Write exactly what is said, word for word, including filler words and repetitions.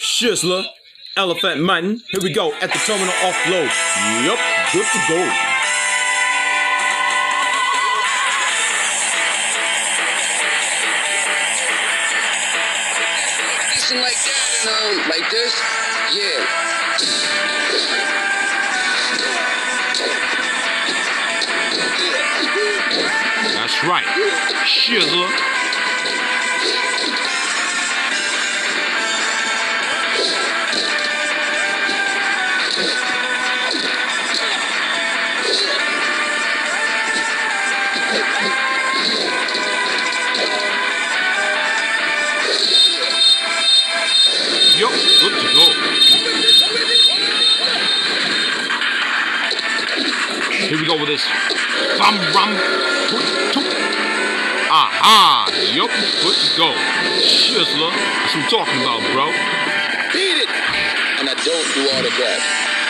Shizzler, Elephant Mountain. Here we go at the terminal offload. Yup, good to go. Like that and um, like this, yeah. That's right, Shizzler. Yup, good to go. Here we go with this. Bum rum. Toot, toot. Aha. Yup, good to go. Shizzler. That's what I'm talking about, bro. Beat it. And I don't do autographs.